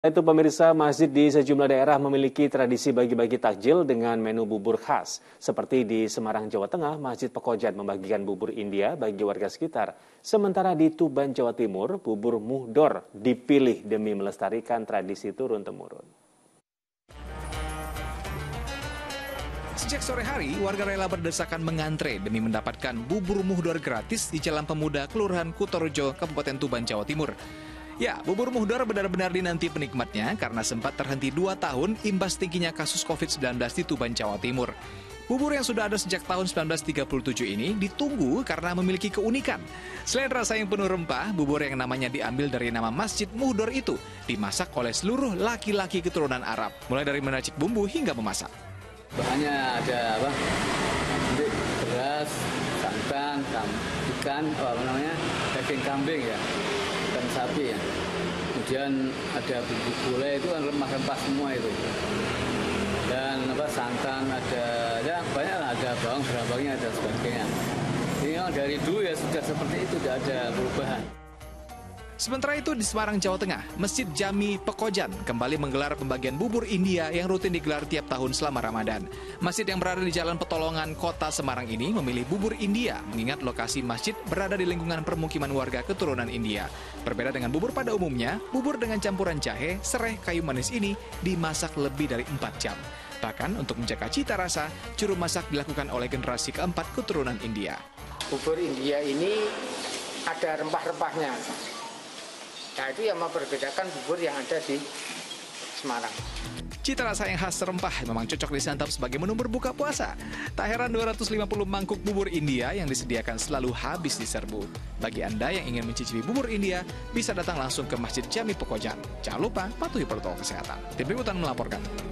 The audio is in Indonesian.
Itu pemirsa, masjid di sejumlah daerah memiliki tradisi bagi-bagi takjil dengan menu bubur khas. Seperti di Semarang, Jawa Tengah, Masjid Pekojan membagikan bubur India bagi warga sekitar. Sementara di Tuban, Jawa Timur, bubur muhdor dipilih demi melestarikan tradisi turun-temurun. Sejak sore hari, warga rela berdesakan mengantre demi mendapatkan bubur muhdor gratis di Jalan Pemuda, Kelurahan Kutorejo, Kabupaten Tuban, Jawa Timur. Ya, bubur muhdor benar-benar dinanti penikmatnya karena sempat terhenti 2 tahun imbas tingginya kasus COVID-19 di Tuban, Jawa Timur. Bubur yang sudah ada sejak tahun 1937 ini ditunggu karena memiliki keunikan. Selain rasa yang penuh rempah, bubur yang namanya diambil dari nama Masjid Muhdor itu dimasak oleh seluruh laki-laki keturunan Arab, mulai dari meracik bumbu hingga memasak. Bahannya ada beras, santan, ikan, daging kambing ya, ikan sapi ya. Kemudian ada bumbu gulai, itu kan rempah-rempah semua itu. Dan santan ada, ya banyak lah, ada bawang, gerabangnya ada sebagainya. Ini memang dari dulu ya sudah seperti itu, tidak ada perubahan. Sementara itu di Semarang, Jawa Tengah, Masjid Jami Pekojan kembali menggelar pembagian bubur India yang rutin digelar tiap tahun selama Ramadan. Masjid yang berada di Jalan Petolongan, Kota Semarang ini memilih bubur India mengingat lokasi masjid berada di lingkungan permukiman warga keturunan India. Berbeda dengan bubur pada umumnya, bubur dengan campuran jahe, serai, kayu manis ini dimasak lebih dari 4 jam. Bahkan untuk menjaga cita rasa, juru masak dilakukan oleh generasi keempat keturunan India. Bubur India ini ada rempah-rempahnya. Nah, itu yang memperbedakan bubur yang ada di Semarang. Cita rasa yang khas rempah memang cocok disantap sebagai menu berbuka puasa. Tak heran 250 mangkuk bubur India yang disediakan selalu habis diserbu. Bagi Anda yang ingin mencicipi bubur India, bisa datang langsung ke Masjid Jami Pekojan. Jangan lupa patuhi protokol kesehatan. Tim Liputan melaporkan.